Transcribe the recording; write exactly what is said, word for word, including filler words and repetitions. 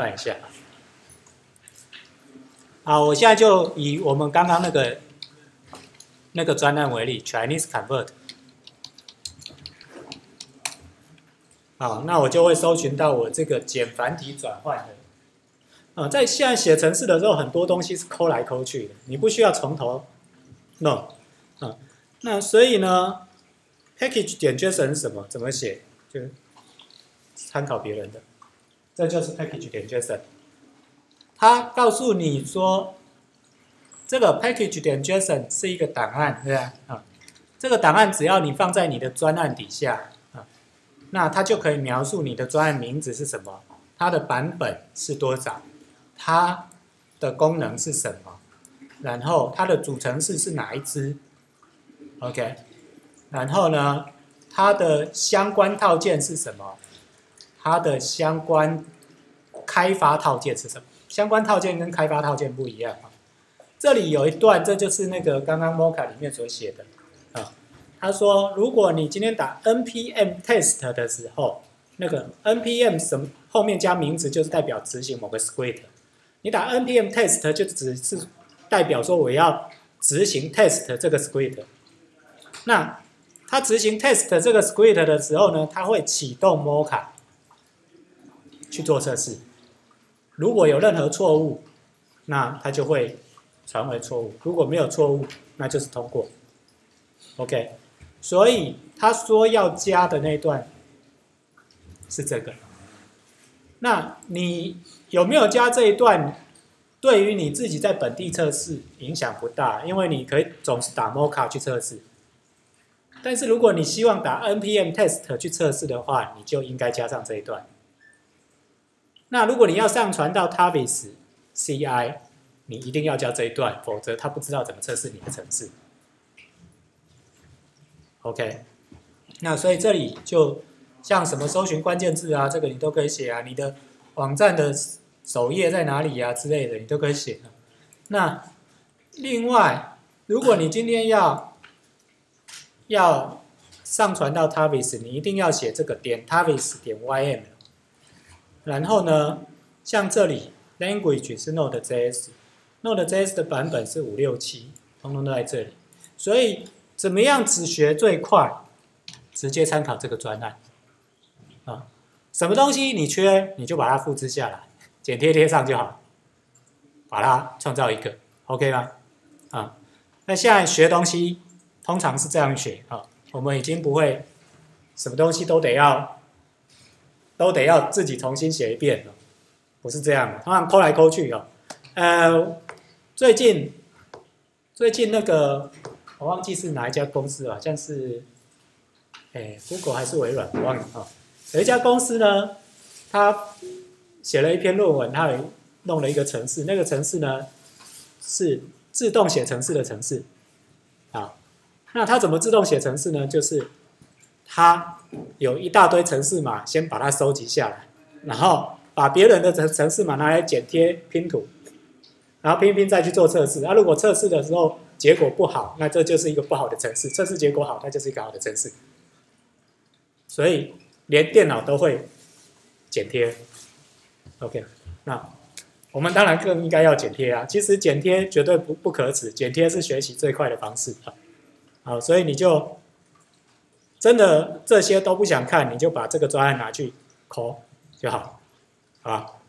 范一下。好，我现在就以我们刚刚那个那个专案为例 ，Chinese Convert。好，那我就会搜寻到我这个简繁体转换的。啊，在现在写程式的时候，很多东西是抠来抠去的，你不需要从头弄。啊，那所以呢 ，package 点 JSON 是什么？怎么写？就参考别人的。这就是 package 点 JSON。它告诉你说，这个 package 点 JSON 是一个档案，对吧？啊，这个档案只要你放在你的专案底下啊，那它就可以描述你的专案名字是什么，它的版本是多少，它的功能是什么，然后它的主程式是哪一支 ，OK， 然后呢，它的相关套件是什么，它的相关开发套件是什么？相关套件跟开发套件不一样啊。这里有一段，这就是那个刚刚 Mocha 里面所写的啊。他说，如果你今天打 npm test 的时候，那个 npm 什么后面加名字，就是代表执行某个 script。你打 npm test 就只是代表说我要执行 test 这个 script。那它执行 test 这个 script 的时候呢，它会启动 Mocha 去做测试。如果有任何错误，那它就会传为错误；如果没有错误，那就是通过。OK， 所以他说要加的那段是这个。那你有没有加这一段？对于你自己在本地测试影响不大，因为你可以总是打 Mocha 去测试。但是如果你希望打 npm test 去测试的话，你就应该加上这一段。那如果你要上传到 Tavis C I， 你一定要加这一段，否则他不知道怎么测试你的程式。OK， 那所以这里就像什么搜寻关键字啊，这个你都可以写啊，你的网站的首页在哪里啊之类的，你都可以写。那另外，如果你今天要要上传到 Tavis， 你一定要写这个点 Tavis 点 Y M。然后呢，像这里 language 是 Node.js，Node.js 的版本是五六七，通通都在这里。所以怎么样只学最快？直接参考这个专案啊，什么东西你缺，你就把它复制下来，剪贴贴上就好，把它创造一个 ，OK 吗？啊，那现在学东西通常是这样学啊，我们已经不会什么东西都得要。都得要自己重新写一遍了，不是这样的，通常抠来抠去哦。呃，最近最近那个我忘记是哪一家公司了，好像是，哎 ，Google 还是微软，我忘了啊。有一家公司呢，他写了一篇论文，他有弄了一个程式，那个程式呢是自动写程式的程式。好，那他怎么自动写程式呢？就是他有一大堆程式码，先把它收集下来，然后把别人的程式码拿来剪贴拼图，然后拼一拼再去做测试。啊，如果测试的时候结果不好，那这就是一个不好的程式；测试结果好，它就是一个好的程式。所以连电脑都会剪贴。OK， 那我们当然更应该要剪贴啊。其实剪贴绝对不不可耻，剪贴是学习最快的方式啊。好，所以你就。真的这些都不想看，你就把这个专案拿去抠就好，好吧？